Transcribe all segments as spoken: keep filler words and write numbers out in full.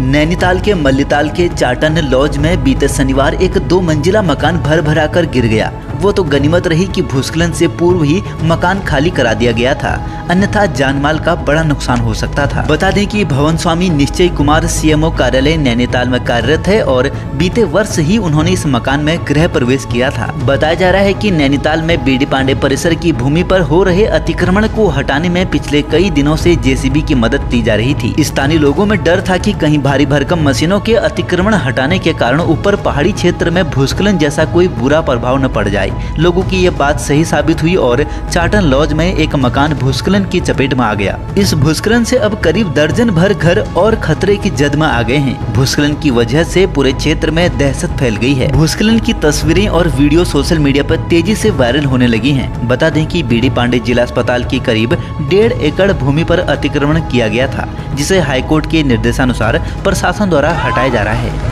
नैनीताल के मल्लीताल के चाटन लॉज में बीते शनिवार एक दो मंजिला मकान भर भरा कर गिर गया। वो तो गनीमत रही कि भूस्खलन से पूर्व ही मकान खाली करा दिया गया था, अन्यथा जानमाल का बड़ा नुकसान हो सकता था। बता दें कि भवन स्वामी निश्चय कुमार सीएमओ कार्यालय नैनीताल में कार्यरत है और बीते वर्ष ही उन्होंने इस मकान में गृह प्रवेश किया था। बताया जा रहा है कि नैनीताल में बीडी पांडे परिसर की भूमि पर हो रहे अतिक्रमण को हटाने में पिछले कई दिनों से जेसीबी की मदद ली जा रही थी। स्थानीय लोगों में डर था कि कहीं भारी भरकम मशीनों के अतिक्रमण हटाने के कारण ऊपर पहाड़ी क्षेत्र में भूस्खलन जैसा कोई बुरा प्रभाव न पड़ जाए। लोगों की ये बात सही साबित हुई और चाटन लॉज में एक मकान भूस्खलन की चपेट में आ गया। इस भूस्खलन से अब करीब दर्जन भर घर और खतरे की जद में आ गए हैं। भूस्खलन की वजह से पूरे क्षेत्र में दहशत फैल गई है। भूस्खलन की तस्वीरें और वीडियो सोशल मीडिया पर तेजी से वायरल होने लगी हैं। बता दें कि बीडी पांडे जिला अस्पताल की करीब डेढ़ एकड़ भूमि पर अतिक्रमण किया गया था, जिसे हाईकोर्ट के निर्देशानुसार प्रशासन द्वारा हटाया जा रहा है।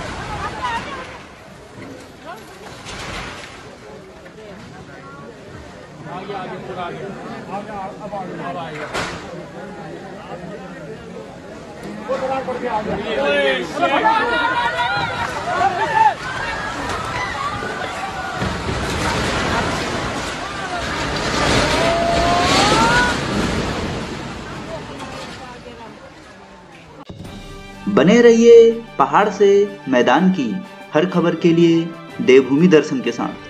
बने रहिए पहाड़ से मैदान की हर खबर के लिए देवभूमि दर्शन के साथ।